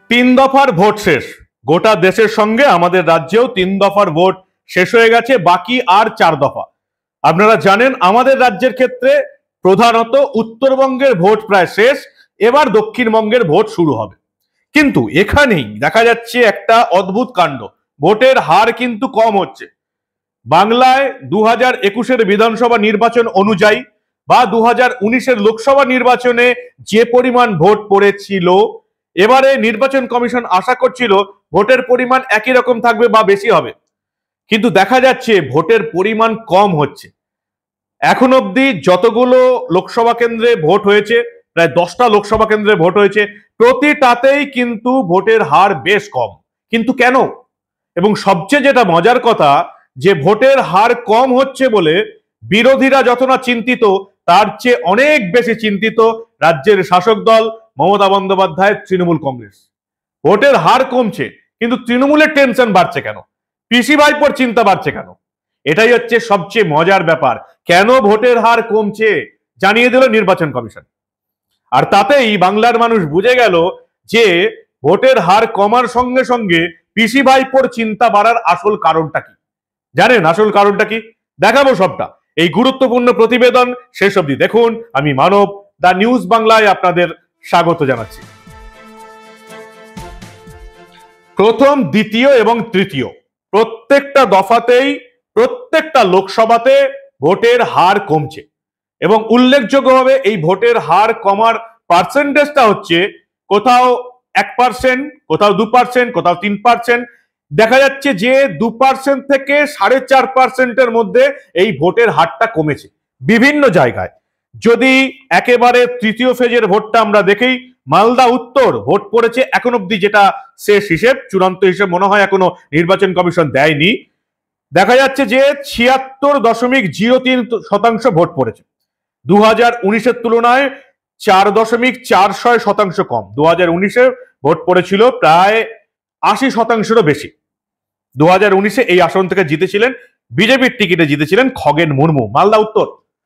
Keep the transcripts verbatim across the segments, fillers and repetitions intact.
তিন দফার ভোট শেষ। গোটা দেশের সঙ্গে আমাদের রাজ্যেও তিন দফার ভোট শেষ হয়ে গেছে, বাকি আর চার দফা। আপনারা জানেন আমাদের রাজ্যের ক্ষেত্রে প্রধানত উত্তরবঙ্গের ভোট প্রায় শেষ, এবার দক্ষিণবঙ্গের ভোট শুরু হবে। কিন্তু এখানেই দেখা যাচ্ছে একটা অদ্ভুত কাণ্ড, ভোটের হার কিন্তু কম হচ্ছে। বাংলায় দু হাজার একুশের বিধানসভা নির্বাচন অনুযায়ী বা দু হাজার উনিশের লোকসভা নির্বাচনে যে পরিমাণ ভোট পড়েছিল, এবারে নির্বাচন কমিশন আশা করছিল ভোটের পরিমাণ একই রকম থাকবে বা বেশি হবে, কিন্তু দেখা যাচ্ছে ভোটের পরিমাণ কম হচ্ছে। এখন অবধি যতগুলো লোকসভা কেন্দ্রে ভোট হয়েছে, প্রায় দশটা লোকসভা কেন্দ্রে ভোট হয়েছে, প্রতিটাতেই কিন্তু ভোটের হার বেশ কম। কিন্তু কেন? এবং সবচেয়ে যেটা মজার কথা, যে ভোটের হার কম হচ্ছে বলে বিরোধীরা যত না চিন্তিত, তার চেয়ে অনেক বেশি চিন্তিত রাজ্যের শাসক দল মমতা বন্দ্যোপাধ্যায় তৃণমূল কংগ্রেস। ভোটের হার কমছে কিন্তু তৃণমূলের টেনশন বাড়ছে কেন? পিসি ভাইপোর চিন্তা বাড়ছে কেন? এটাই হচ্ছে সবচেয়ে মজার ব্যাপার। কেন ভোটের হার কমছে জানিয়ে দিল নির্বাচন কমিশন। আর তাতেই বাংলার মানুষ বুঝে গেল যে ভোটের হার কমার সঙ্গে সঙ্গে পিসি ভাইপোর চিন্তা বাড়ার আসল কারণটা কি। জানেন আসল কারণটা কি? দেখাবো সবটা এই গুরুত্বপূর্ণ প্রতিবেদন শেষ অবধি দেখুন। আমি মানব, দা নিউজ বাংলায় আপনাদের স্বাগত জানাচ্ছি। প্রথম, দ্বিতীয় এবং তৃতীয় প্রত্যেকটা দফাতেই প্রত্যেকটা লোকসভাতে ভোটের হার কমছে এবং উল্লেখযোগ্যভাবে এই ভোটের হার কমার পার্সেন্টেজটা হচ্ছে কোথাও এক পার্সেন্ট, কোথাও দু পার্সেন্ট, কোথাও তিন পার্সেন্ট। দেখা যাচ্ছে যে দু পার্সেন্ট থেকে সাড়ে চার পার্সেন্টের মধ্যে এই ভোটের হারটা কমেছে বিভিন্ন জায়গায়। যদি একেবারে তৃতীয় ফেজের ভোটটা আমরা দেখি, মালদা উত্তর ভোট পড়েছে এখন অব্দি, যেটা শেষ হিসেব, চূড়ান্ত হিসেব মনে হয় এখনো নির্বাচন কমিশন দেয়নি। দেখা যাচ্ছে যে ছিয়াত্তর দশমিক জিরো তিন শতাংশ ভোট পড়েছে। দু হাজার উনিশের তুলনায় চার দশমিক চার ছয় শতাংশ কম। দু হাজার উনিশে ভোট পড়েছিল প্রায় আশি শতাংশেরও বেশি। দু হাজার উনিশে এই আসন থেকে জিতেছিলেন, বিজেপির টিকিটে জিতেছিলেন খগেন মুর্মু। মালদা উত্তর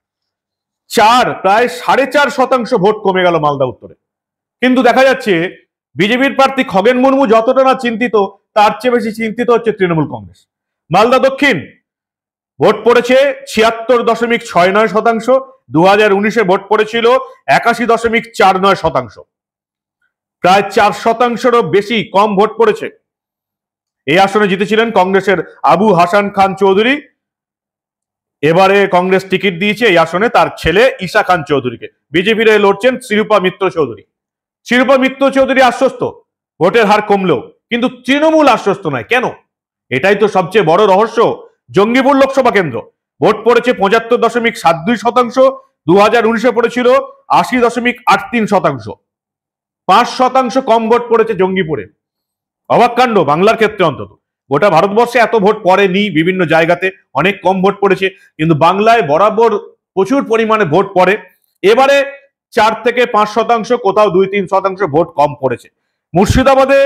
চার প্রায় সাড়ে চার শতাংশ ভোট কমে গেল মালদা উত্তরে। কিন্তু দেখা যাচ্ছে বিজেপির প্রার্থী খগেন মুর্মু যতটা না চিন্তিত, তার চেয়ে বেশি চিন্তিত হচ্ছে তৃণমূল কংগ্রেস। মালদা দক্ষিণ ভোট পড়েছে ছিয়াত্তর দশমিক ছয় নয় শতাংশ। দু হাজার উনিশে ভোট পড়েছিল একাশি দশমিক চার নয় শতাংশ, প্রায় চার শতাংশেরও বেশি কম ভোট পড়েছে। এই আসনে জিতেছিলেন কংগ্রেসের আবু হাসান খান চৌধুরী। এবারে কংগ্রেস টিকিট দিয়েছে এই আসনে তার ছেলে ঈশা খান চৌধুরীকে। বিজেপির হয়ে লড়ছেন শিরূপা মিত্র চৌধুরী। শিরূপা মিত্র চৌধুরী আশ্বস্ত ভোটের হার কমলেও, কিন্তু তৃণমূল আশ্বস্ত নয়। কেন? এটাই তো সবচেয়ে বড় রহস্য। জঙ্গিপুর লোকসভা কেন্দ্র ভোট পড়েছে পঁচাত্তর দশমিক সাত দুই শতাংশ। দু হাজার উনিশে পড়েছিল আশি দশমিক আট তিন শতাংশ, পাঁচ শতাংশ কম ভোট পড়েছে জঙ্গিপুরে। অবাক কাণ্ড বাংলার ক্ষেত্রে, অন্তত গোটা ভারতবর্ষে এত ভোট পড়েনি, বিভিন্ন জায়গাতে অনেক কম ভোট পড়েছে, কিন্তু বাংলায় বরাবর প্রচুর পরিমাণে ভোট পড়ে। এবারে চার থেকে পাঁচ শতাংশ, কোথাও দুই তিন শতাংশ ভোট কম পড়েছে। মুর্শিদাবাদে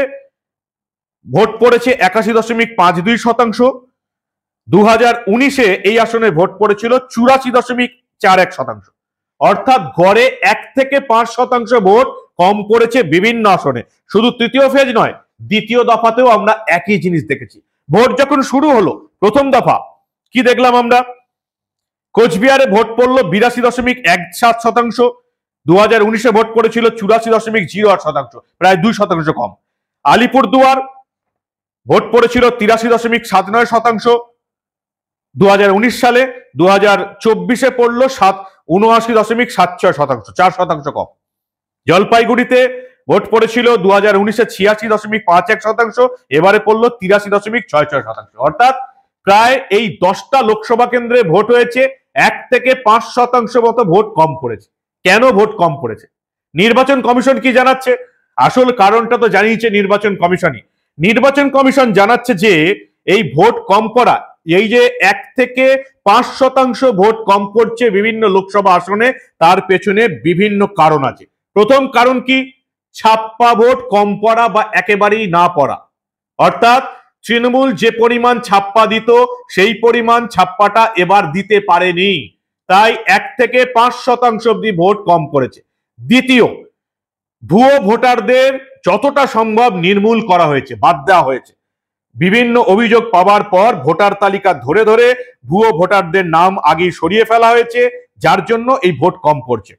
ভোট পড়েছে একাশি দশমিক পাঁচ দুই শতাংশ। দু হাজার উনিশে এই আসনে ভোট পড়েছিল চুরাশি দশমিক চার এক শতাংশ, অর্থাৎ গড়ে এক থেকে পাঁচ শতাংশ ভোট কম পড়েছে বিভিন্ন আসনে। শুধু তৃতীয় ফেজ নয়, দ্বিতীয় দফাতেও আমরা একই জিনিস দেখেছি। ভোট যখন শুরু হলো প্রথম দফা, কি দেখলাম আমরা? কোচবিহারে ভোট পড়লো বিরাশি দশমিক এক সাত শতাংশ। দু হাজার উনিশে ভোট পড়েছিল চুরাশি দশমিক জিরো আট শতাংশ, প্রায় দুই শতাংশ কম। আলিপুরদুয়ার ভোট পড়েছিল তিরাশি দশমিক সাত নয় শতাংশ দু হাজার উনিশ সালে। দু হাজার চব্বিশে পড়লো সাত উনআশি দশমিক সাত ছয় শতাংশ, চার শতাংশ কম। জলপাইগুড়িতে ভোট পড়েছিল দু হাজার উনিশে ছিয়াশি দশমিক পাঁচ এক শতাংশ, এবারে পড়লো তিরাশি দশমিক ছয় ছয় শতাংশ, অর্থাৎ প্রায় এই দশটা লোকসভা কেন্দ্রে ভোট হয়েছে এক থেকে পাঁচ শতাংশ মতো ভোট কম পড়েছে। কেন ভোট কম পড়েছে? নির্বাচন কমিশন কি জানাচ্ছে? আসল কারণটা তো জানিয়েছে নির্বাচন কমিশনই। নির্বাচন কমিশন জানাচ্ছে যে এই ভোট কম পড়া, এই যে এক থেকে পাঁচ শতাংশ ভোট কম পড়ছে বিভিন্ন লোকসভা আসনে, তার পেছনে বিভিন্ন কারণ আছে। প্রথম কারণ কি? ছাপ্পা ভোট কম পড়া বা একেবারেই না পড়া। অর্থাৎ তৃণমূল যে পরিমাণ ছাপ্পা দিত, সেই পরিমাণ ছাপ্পাটা এবার দিতে পারেনি, তাই এক থেকে পাঁচ শতাংশ অব্দি ভোট কম পড়েছে। দ্বিতীয়, ভুয়ো ভোটারদের যতটা সম্ভব নির্মূল করা হয়েছে, বাদ দেওয়া হয়েছে। বিভিন্ন অভিযোগ পাওয়ার পর ভোটার তালিকা ধরে ধরে ভুয়ো ভোটারদের নাম আগে সরিয়ে ফেলা হয়েছে, যার জন্য এই ভোট কম পড়ছে।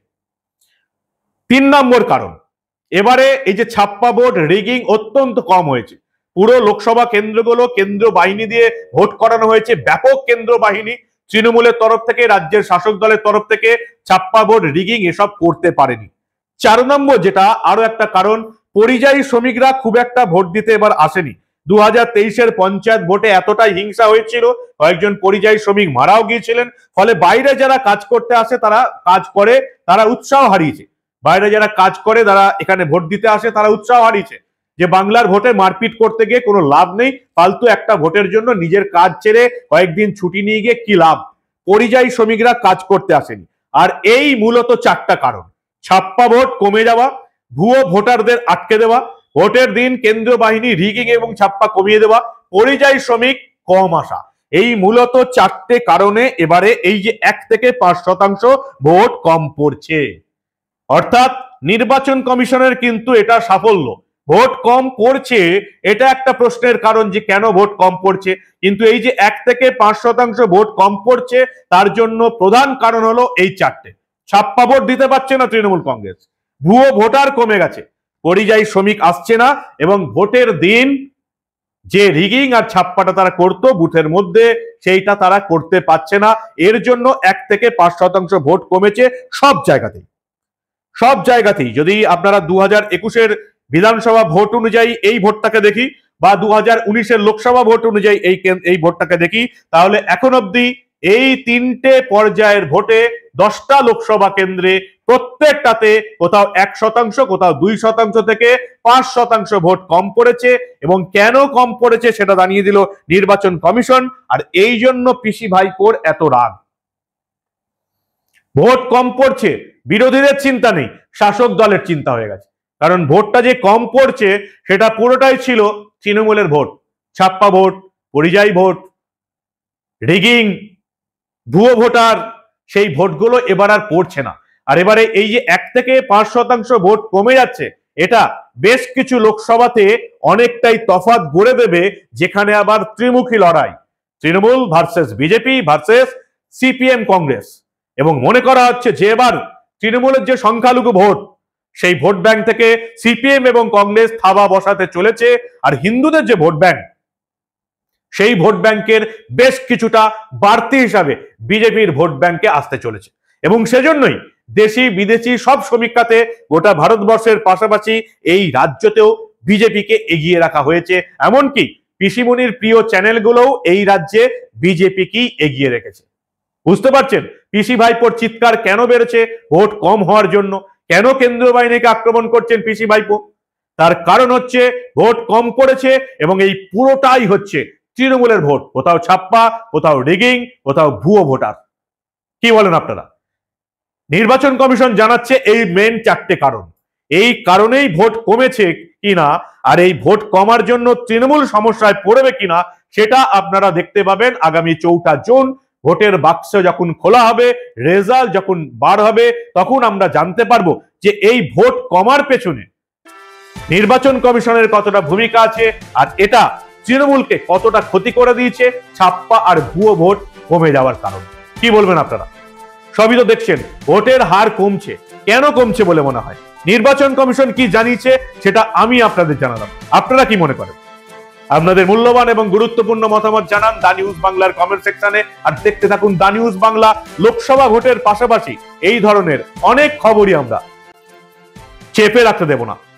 তিন নম্বর কারণ, এবারে এই যে ছাপ্পা ভোট রিগিং অত্যন্ত কম হয়েছে। পুরো লোকসভা কেন্দ্রগুলো কেন্দ্র বাহিনী দিয়ে ভোট করানো হয়েছে, ব্যাপক কেন্দ্র বাহিনী। তৃণমূলের তরফ থেকে, রাজ্যের শাসক দলের তরফ থেকে ছাপ্পা ভোট রিগিং এসব করতে পারেনি। চার নম্বর যেটা আরো একটা কারণ, পরিযায়ী শ্রমিকরা খুব একটা ভোট দিতে এবার আসেনি। দু হাজার তেইশের পঞ্চায়েত ভোটে এতটাই হিংসা হয়েছিল, কয়েকজন পরিযায়ী শ্রমিক মারাও গিয়েছিলেন। ফলে বাইরে যারা কাজ করতে আসে, তারা কাজ করে, তারা উৎসাহ হারিয়েছে। বাইরে যারা কাজ করে, তারা এখানে ভোট দিতে আসে, তারা উৎসাহ হারিয়েছে যে বাংলার ভোটে মারপিট করতে গিয়ে কোনো লাভ নেই, ফালতু একটা ভোটের জন্য নিজের কাজ ছেড়ে কয়েকদিন ছুটি নিয়ে গিয়ে কি লাভ। পরিযায়ী শ্রমিকরা কাজ করতে আসেনি। আর এই মূলত চারটা কারণ: ছাপ্পা ভোট কমে যাওয়া, ভুয়ো ভোটারদের আটকে দেওয়া, ভোটের দিন কেন্দ্রীয় বাহিনী রিগিং এবং ছাপ্পা কমিয়ে দেওয়া, পরিযায়ী শ্রমিক কম আসা। এই মূলত চারটে কারণে এবারে এই যে এক থেকে পাঁচ শতাংশ ভোট কম পড়ছে। অর্থাৎ নির্বাচন কমিশনের কিন্তু এটা সাফল্য। ভোট কম পড়ছে, এটা একটা প্রশ্নের কারণ যে কেন ভোট কম পড়ছে, কিন্তু এই যে এক থেকে পাঁচ শতাংশ ভোট কম পড়ছে, তার জন্য প্রধান কারণ হলো এই চারটে। ছাপ্পা ভোট দিতে পারছে না তৃণমূল কংগ্রেস, ভুয়ো ভোটার কমে গেছে, পরিযায়ী শ্রমিক আসছে না, এবং ভোটের দিন যে রিগিং আর ছাপ্পাটা তারা করতো বুথের মধ্যে, সেইটা তারা করতে পারছে না। এর জন্য এক থেকে পাঁচ শতাংশ ভোট কমেছে সব জায়গাতেই, সব জায়গাতেই। যদি আপনারা দু হাজার একুশের বিধানসভা ভোট অনুযায়ী এই ভোটটাকে দেখি, বা দু হাজার উনিশের লোকসভা ভোট অনুযায়ী এই এই ভোটটাকে দেখি, তাহলে এখন অব্দি এই তিনটে পর্যায়ের ভোটে দশটা লোকসভা কেন্দ্রে প্রত্যেকটাতে কোথাও এক শতাংশ, কোথাও দুই শতাংশ থেকে পাঁচ শতাংশ ভোট কম পড়েছে। এবং কেন কম পড়েছে সেটা জানিয়ে দিল নির্বাচন কমিশন। আর এই জন্য পিসি ভাইপোর এত রাগ। ভোট কম পড়ছে, বিরোধীদের চিন্তা নেই, শাসক দলের চিন্তা হয়ে গেছে। কারণ ভোটটা যে কম পড়ছে সেটা পুরোটাই ছিল তৃণমূলের ভোট। ছাপ্পা ভোট, পরিযায়ী ভোট, রিগিং, ভুয়ো ভোটার, সেই ভোটগুলো এবার আর পড়ছে না। আর এবারে এই যে এক থেকে পাঁচ শতাংশ ভোট কমে যাচ্ছে, এটা বেশ কিছু লোকসভাতে অনেকটাই তফাৎ গড়ে দেবে, যেখানে আবার ত্রিমুখী লড়াই, Trinamool versus BJP versus CPM Congress. এবং মনে করা হচ্ছে যে এবার তৃণমূলের যে সংখ্যালঘু ভোট, সেই ভোট ব্যাংক থেকে সিপিএম এবং কংগ্রেস থাবা বসাতে চলেছে। আর হিন্দুদের যে ভোট ব্যাংক, সেই ভোট ব্যাংকের বেশ কিছুটা বাড়তি হিসাবে বিজেপির ভোট ব্যাংকে আসতে চলেছে। এবং সেজন্যই দেশি বিদেশি সব সমীক্ষাতে গোটা ভারতবর্ষের পাশাপাশি এই রাজ্যতেও বিজেপিকে এগিয়ে রাখা হয়েছে। এমনকি পিসিমণির প্রিয় চ্যানেলগুলোও এই রাজ্যে বিজেপিকেই এগিয়ে রেখেছে। বুঝতে পারছেন পিসি ভাইপোর চিৎকার কেন বেড়েছে? ভোট কম হওয়ার জন্য। কেন কেন্দ্রীয় বাহিনীকে আক্রমণ করছেন পিসি ভাইপো? তার কারণ হচ্ছে ভোট কম পড়েছে, এবং এই পুরোটাই হচ্ছে তৃণমূলের ভোট। কোথাও ছাপ্পা, কোথাও রিগিং, কোথাও ভুয়ো ভোটার। কি বলেন আপনারা? নির্বাচন কমিশন জানাচ্ছে এই মেন চারটে কারণ। এই কারণেই ভোট কমেছে কিনা, আর এই ভোট কমার জন্য তৃণমূল সমস্যায় পড়বে কিনা, সেটা আপনারা দেখতে পাবেন আগামী চৌঠা জুন। ভোটের বাক্স যখন খোলা হবে, রেজাল্ট যখন বার হবে, তখন আমরা জানতে পারবো যে এই ভোট কমার পেছনে নির্বাচন কমিশনের কতটা ভূমিকা আছে, আর এটা তৃণমূলকে কতটা ক্ষতি করে দিয়েছে ছাপ্পা আর ভুয়ো ভোট কমে যাওয়ার কারণ। কি বলবেন আপনারা? সবই তো দেখছেন, ভোটের হার কমছে। কেন কমছে বলে মনে হয়? নির্বাচন কমিশন কি জানিয়েছে সেটা আমি আপনাদের জানালাম। আপনারা কি মনে করেন? আপনাদের মূল্যবান এবং গুরুত্বপূর্ণ মতামত জানান দা নিউজ বাংলার কমেন্ট সেকশনে। আর দেখতে থাকুন দা নিউজ বাংলা। লোকসভা ভোটের পাশাপাশি এই ধরনের অনেক খবরই আমরা চেপে রাখতে দেব না।